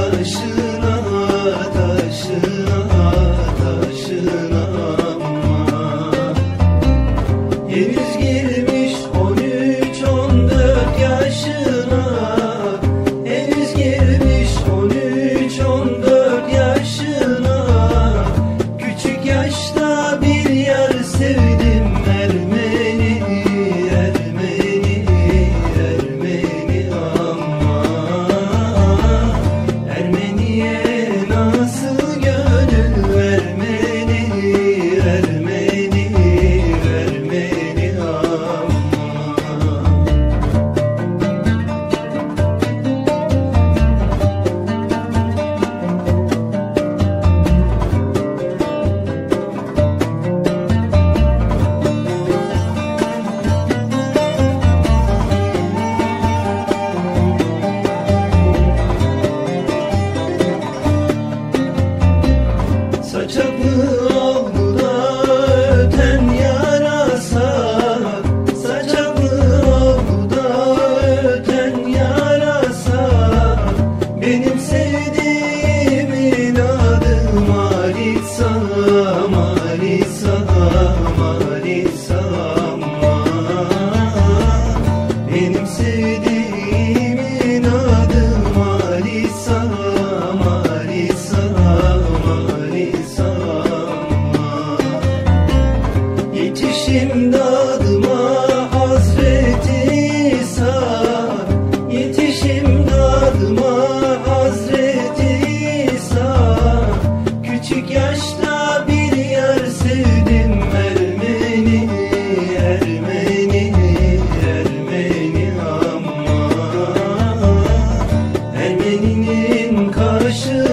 taşına taşına taşına aman. Henüz girmiş 13-14 yaşına, henüz girmiş 13-14 yaşına. Küçük yaşta bir yar sevdim, Ermeni, Ermeni, Ermeni aman. Ermeniye nasıl gönül vermeni, Ermeni, Ermeni aman. Saçaklı oldu da öten yarasa, saçaklı oldu da öten yarasa. Benim sevdiğimin adı Malisa, Malisa, Malisa aman. Benim sevdiğimin adı Malisa, Malisa, Malisa aman. Yetişim dadıma Hazreti İsa, yetişim dadıma Hazreti İsa. Küçük yaşta bir yar sevdim, Ermeni, Ermeni, Ermeni aman. Ermeninin karşı